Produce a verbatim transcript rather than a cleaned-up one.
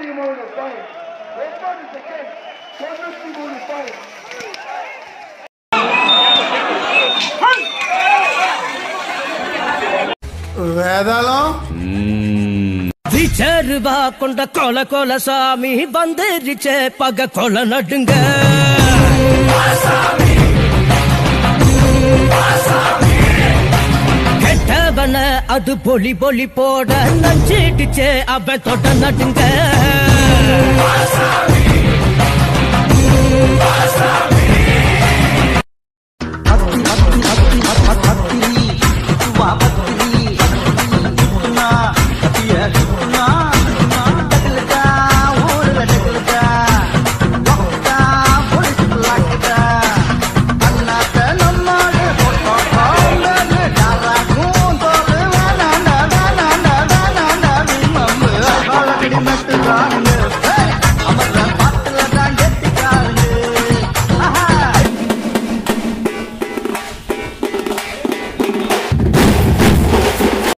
தொண்ணூத்தி மூணு பாயிண்ட் ஒன்பது செகண்ட் தொண்ணூத்தி மூணு பாயிண்ட் வேதாளம் விச்சருவா கொண்ட கொல கொல சாமி வந்துருச்சே பக கொல நடுங்க கெட்டவன அது பொலி பொலி போட நஞ்சிடுச்சே அவன் தொட்ட நடுங்க Ram